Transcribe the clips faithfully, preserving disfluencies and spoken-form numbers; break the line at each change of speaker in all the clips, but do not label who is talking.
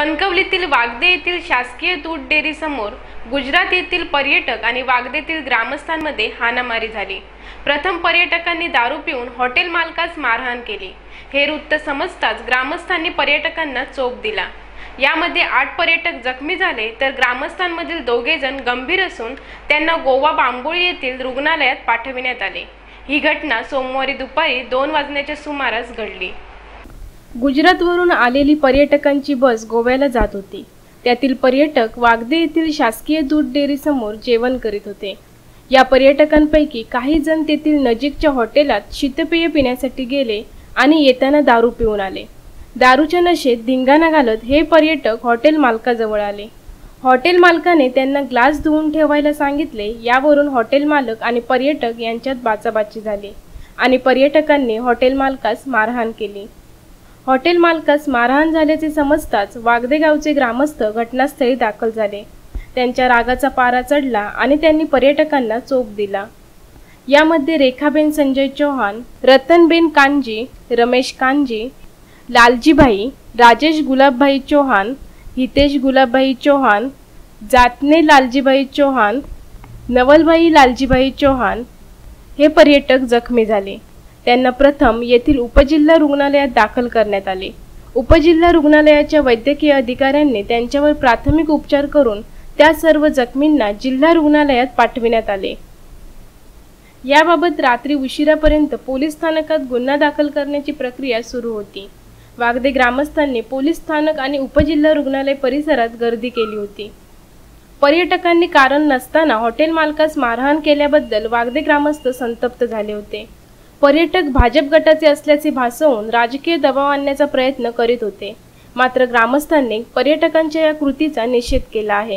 कणकवलीतील वागदे येथील शासकीय दूध डेअरी समोर गुजरात येथील पर्यटक आणि वागदेतील ग्रामस्थांमध्ये हाणामारी झाली। प्रथम पर्यटकांनी दारू पिऊन हॉटेल मालकास मारहाण केली। हे वृत्त समजताच ग्रामस्थांनी पर्यटकांना चोप दिला। यामध्ये आठ पर्यटक जखमी झाले तर ग्रामस्थांमधील दोघे जण गंभीर असून त्यांना गोवा बांबोळी येथील रुग्णालयात पाठविण्यात आले। ही घटना सोमवारी दुपारी दोन वाजण्याच्या सुमारास घडली। गुजरातवरून आलेली पर्यटकांची बस गोव्याला जात होती। त्यातील पर्यटक वागदे येथील शासकीय दूध डेअरी समोर जेवण करीत होते। या पर्यटकांपैकी काही जण तेथील नजीकच्या हॉटेलात शीतपेय पिण्यासाठी गेले आणि येताना दारू पिऊन आले। दारूच्या नशेत धिंगाणा घालत हे पर्यटक हॉटेल मालकाजवळ आले। हॉटेल मालकाने त्यांना ग्लास धुवून ठेवायला सांगितले। यावरून हॉटेल मालक आणि पर्यटक यांच्यात बाचाबाची झाली आणि पर्यटकांनी हॉटेल मालकास मारहाण केली। हॉटेल मालकास मारहाण झाल्याचे समजताच वागदे गावचे ग्रामस्थ घटनास्थळी दाखल झाले। त्यांच्या रागाचा पारा चढला आणि त्यांनी पर्यटकांना चोप दिला। यामध्ये रेखाबेन संजय चौहान, रतनबेन कांजी, रमेश कांजी, लालजीभाई, राजेश गुलाबभाई चौहान, हितेश गुलाबभाई चौहान, जातने लालजीभाई चौहान, नवलभाई लालजीभाई चौहान हे पर्यटक जखमी झाले। त्यांना प्रथम येथील उपजिल्हा रुग्णालयात दाखल करण्यात आले। उपजिल्हा रुग्णालयाच्या वैद्यकीय अधिकाऱ्यांनी त्यांच्यावर प्राथमिक उपचार करून त्या सर्व जखमींना जिल्हा रुग्णालयात पाठविण्यात आले। याबाबत रात्री उशिरापर्यंत पोलीस स्थानकात गुन्हा दाखल करण्याची प्रक्रिया सुरू होती। वागदे ग्रामस्थांनी पोलीस स्थानक आणि उपजिल्हा रुग्णालय परिसरात गर्दी केली होती। पर्यटकांनी कारण नसताना हॉटेल मालकास मारहाण केल्याबद्दल वागदे ग्रामस्थ संतप्त झाले होते। पर्यटक भाजप गटाचे असल्याचे भासवून राजकीय दबाव आणण्याचा प्रयत्न करीत होते, मात्र ग्रामस्थांनी पर्यटकांच्या या कृतीचा निषेध केला आहे।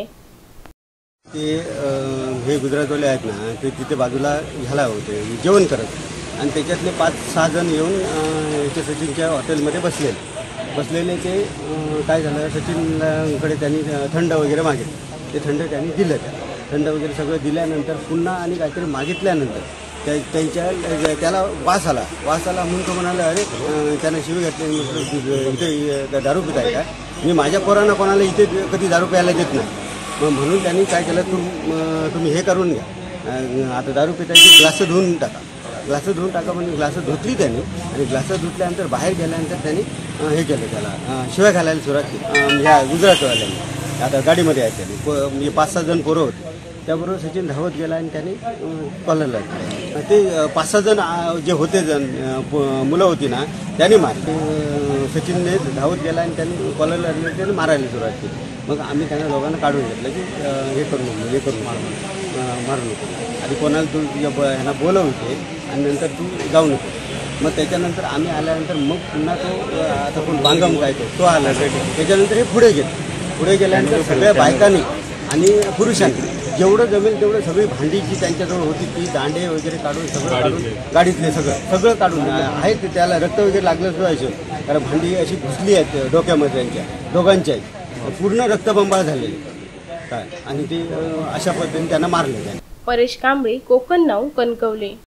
ते हे गुजरातवाले आहेत ना, ते तिथे बाजूला झाला होते जेवण करत आणि त्याच्यातले पाच सहा जण येऊन याच्या सचिनच्या हॉटेलमध्ये बसले बसलेले ते काय झालं, सचिनकडे त्यांनी थंड वगैरे मागितलं। ते थंड त्यांनी दिलं, त्या थंड वगैरे सगळं दिल्यानंतर पुन्हा आणि काहीतरी मागितल्यानंतर त्या त्यांच्या त्याला वास आला वास आला म्हणून तो म्हणाला, अरे त्यानं शिवी घातली, इथे दारू पित आहे का? मी माझ्या पोरांना कोणाला इथे कधी दारू प्यायला देत नाही। मग म्हणून त्यांनी काय केलं, तुम तुम्ही हे करून घ्या, आता दारू पितायची ग्लास धुवून टाका ग्लास धुवून टाका म्हणून ग्लास धुतली त्यांनी आणि ग्लास धुतल्यानंतर बाहेर गेल्यानंतर त्यांनी हे केलं, त्याला शिव्या घालायला सुरुवात केली। ह्या गुजरातवाल्यांनी आता गाडीमध्ये आहेत त्यांनी म्हणजे पाच सहा जण पोरं होते, त्याबरोबर सचिन धावत गेला आणि त्यांनी कॉलरला ते पाच सहा जण जे होते जण मुलं होती ना, त्यांनी मारले। सचिनने धावत गेला आणि त्यांनी कॉलरला त्यांनी मारायला सुरुवात केली। मग आम्ही त्यांना दोघांना काढून घेतलं की हे करू नको हे करू मारू मारू नको आधी कोणाला तू तुझ्या ह्यांना बोलव इथे आणि नंतर तू जाऊ नको। मग त्याच्यानंतर आम्ही आल्यानंतर मग पुन्हा तो आता कोण बांगम काय तो तो आला। त्याच्यानंतर हे पुढे गेले पुढे गेल्यानंतर सगळ्या बायकांनी आणि पुरुषांनी जेवढं जमेल तेवढं सगळी भांडी जी त्यांच्याजवळ होती ती दांडे वगैरे काढून सगळं काढून गाडीतले सगळं सगळं काढून आहेत, त्याला रक्त वगैरे लागलं सुद्धा, कारण भांडी अशी घुसली आहेत डोक्यामध्ये त्यांच्या दोघांच्या, पूर्ण रक्तबंबाळ झालेली काय आणि ते अशा पद्धतीने त्यांना मारले।
परेश कांबळे, कोकण नाऊ, कणकवली।